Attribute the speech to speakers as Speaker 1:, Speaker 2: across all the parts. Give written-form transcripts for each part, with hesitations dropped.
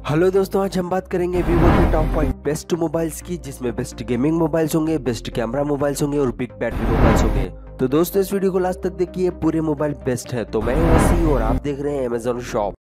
Speaker 1: Hello दोस्तों, आज हम बात करेंगे वीवो के टॉप 5 बेस्ट मोबाइल्स की, जिसमें बेस्ट गेमिंग मोबाइल्स होंगे, बेस्ट कैमरा मोबाइल्स होंगे और बिग बैटरी मोबाइल्स होंगे। तो दोस्तों इस वीडियो को लास्ट तक देखिए, पूरे मोबाइल बेस्ट है। तो मैं हूं वसी और आप देख रहे हैं अमेजॉन शॉप।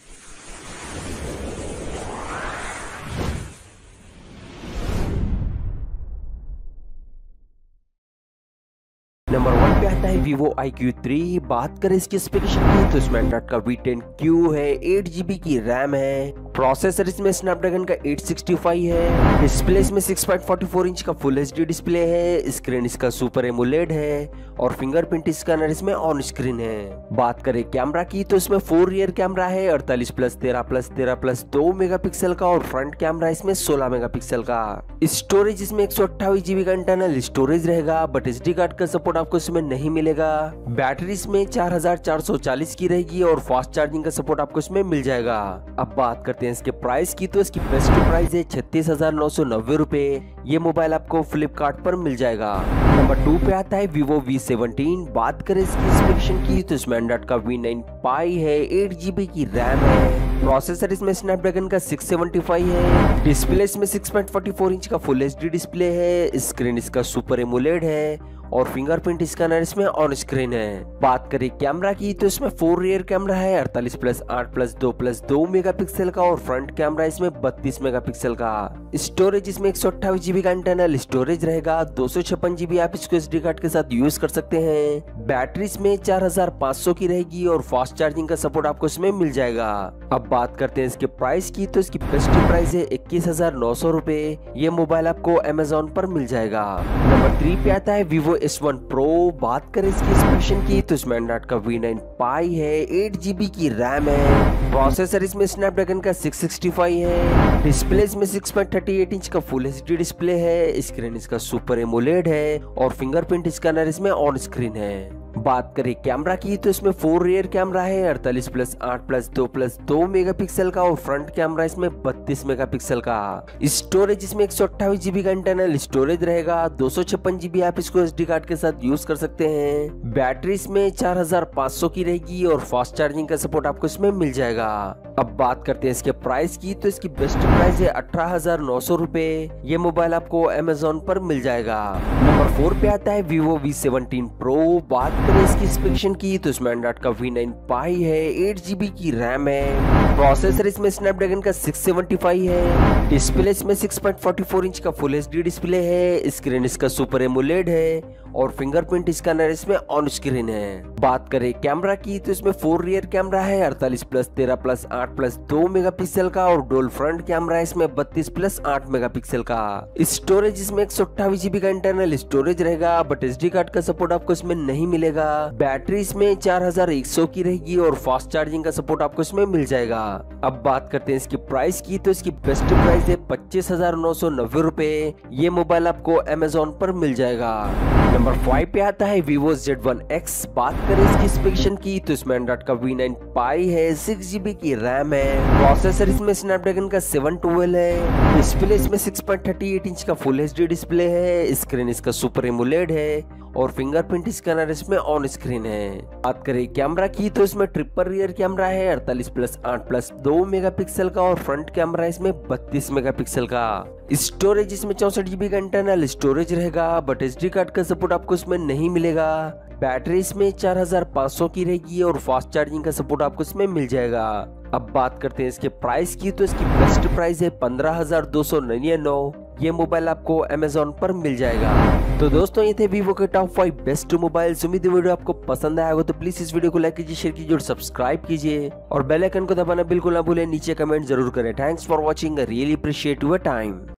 Speaker 1: नंबर 1 पे आता है Vivo IQ3। बात करें इसकी स्पेसिफिकेशन की तो इसमें एंड्रॉइड का V10Q है, 8GB की रैम है, प्रोसेसर इसमें स्नैपड्रैगन का 865 है, डिस्प्ले इसमें 6.44 इंच का फुल HD डिस्प्ले है, स्क्रीन इसका सुपर एमोलेड है और फिंगरप्रिंट स्कैनर इसमें ऑन स्क्रीन है। बात करें कैमरा की तो इसमें 4 रियर कैमरा है, 48+13+13+2 मेगापिक्सल का और फ्रंट कैमरा इसमें 16 मेगापिक्सल का। स्टोरेज इसमें 128GB का इंटरनल स्टोरेज रहेगा, बट SD कार्ड का सपोर्ट आपको इसमें नहीं मिलेगा। बैटरी इसमें 4440 की रहेगी और फास्ट चार्जिंग का सपोर्ट आपको इसमें मिल जाएगा। अब बात करते हैं इसके प्राइस की तो इसकी बेस्ट प्राइस है 36,990 रुपए। ये मोबाइल आपको फ्लिपकार्ट पर मिल जाएगा। नंबर 2 पे आता है Vivo V17। बात करें इसकी स्पेसिफिकेशन की तो इसमें एंड्रॉइड का V9 Pi है, 8GB की रैम है, प्रोसेसर इसमें स्नैपड्रैगन का 675 है, डिस्प्ले इसमें 6.44 इंच का फुल HD डिस्प्ले है, स्क्रीन इसका सुपर एमोलेड है और फिंगरप्रिंट स्कैनर इसमें ऑन स्क्रीन है। बात करें कैमरा की तो इसमें 4 रियर कैमरा है, 48+8+2+2 मेगापिक्सल का और फ्रंट कैमरा इसमें 32 मेगापिक्सल का। स्टोरेज इसमें 128GB का इंटरनल स्टोरेज रहेगा, 256GB आप इसको SD कार्ड के साथ यूज कर सकते हैं। बैटरी इसमें 4500 की रहेगी और फास्ट चार्जिंग का सपोर्ट आपको इसमें मिल जाएगा। अब बात करते हैं इसके प्राइस की तो इसकी बेस्ट प्राइस है 21,900 रुपए। ये मोबाइल आपको अमेजोन पर मिल जाएगा। नंबर 3 पे आता है Vivo S1 Pro। बात करें इसकी स्पेसिफिकेशन की तो इसमें एंड्रॉइड का V9 Pi है, 8GB की रैम है, प्रोसेसर इसमें स्नैपड्रैगन का 665 है, डिस्प्ले इसमें 6.38 इंच का फुल HD डिस्प्ले है, स्क्रीन इसका सुपर एमोलेड है और फिंगरप्रिंट स्कैनर इसमें ऑन स्क्रीन है। बात करें कैमरा की तो इसमें 4 रियर कैमरा है, 48+8+2+2 मेगापिक्सल का और फ्रंट कैमरा इसमें 32 मेगापिक्सल का। स्टोरेज इसमें 128GB का इंटरनल स्टोरेज रहेगा, 256GB आप इसको SD कार्ड के साथ यूज कर सकते हैं। बैटरी इसमें 4500 की रहेगी और फास्ट चार्जिंग का सपोर्ट आपको इसमें मिल जाएगा। अब बात करते हैं इसके प्राइस की तो इसकी बेस्ट प्राइस है 18,900 रुपए। ये मोबाइल आपको अमेजोन पर मिल जाएगा। नंबर 4 पे आता है Vivo V17 Pro। बात करें इसकी स्पेसिफिकेशन की तो इसमें एंड्रॉइड का V9 Pi है, 8GB की रैम है, प्रोसेसर इसमें स्नैपड्रैगन का 675 है, डिस्प्ले इसमें 6.44 इंच का फुल HD डिस्प्ले है, स्क्रीन इसका सुपर एमोलेड है और फिंगरप्रिंट स्कैनर इसमें ऑन स्क्रीन है। बात करें कैमरा की तो इसमें 4 रियर कैमरा है, 48+13+8+2 मेगापिक्सल का और डुअल फ्रंट कैमरा इसमें 32+8 मेगापिक्सल का। स्टोरेज इसमें 128GB का इंटरनल स्टोरेज रहेगा, बट SD कार्ड का सपोर्ट आपको इसमें नहीं मिलेगा। बैटरी इसमें 4100 की रहेगी और फास्ट चार्जिंग का सपोर्ट आपको इसमें मिल जाएगा। अब बात करते हैं इसकी प्राइस की तो इसकी बेस्ट प्राइस है 25,990 रुपए। ये मोबाइल आपको अमेजोन पर मिल जाएगा। नंबर 5 पे आता है Vivo Z1X। बात करें इसकी स्पेसिफिकेशन की तो इसमें एंड्रॉइड का V9 Pi है, 6GB की रैम है, प्रोसेसर इसमें स्नैपड्रैगन का 712 है, डिस्प्ले इसमें 6.38 इंच का फुल HD डिस्प्ले है, स्क्रीन इसका सुपर एमोलेड है और फिंगरप्रिंट स्कैनर इसमें ऑन स्क्रीन है। बात करें कैमरा की तो इसमें ट्रिपल रियर कैमरा है, 48+8+2 मेगापिक्सल का और फ्रंट कैमरा इसमें 32 मेगापिक्सल का। स्टोरेज इसमें 64GB का इंटरनल स्टोरेज रहेगा, बट SD कार्ड का सपोर्ट आपको इसमें नहीं मिलेगा। बैटरी इसमें 4500 की रहेगी और फास्ट चार्जिंग का सपोर्ट आपको इसमें मिल जाएगा। अब बात करते हैं इसके प्राइस की तो इसकी बेस्ट प्राइस है 15,299। ये मोबाइल आपको अमेजोन पर मिल जाएगा। तो दोस्तों ये थे Vivo के टॉप 5 बेस्ट मोबाइल्स। उम्मीद है वीडियो आपको पसंद आया होगा, तो प्लीज इस वीडियो को लाइक कीजिए, शेयर कीजिए और सब्सक्राइब कीजिए और बेल आइकन को दबाना बिल्कुल ना भूलें। नीचे कमेंट जरूर करें। Thanks for watching, really appreciate your time.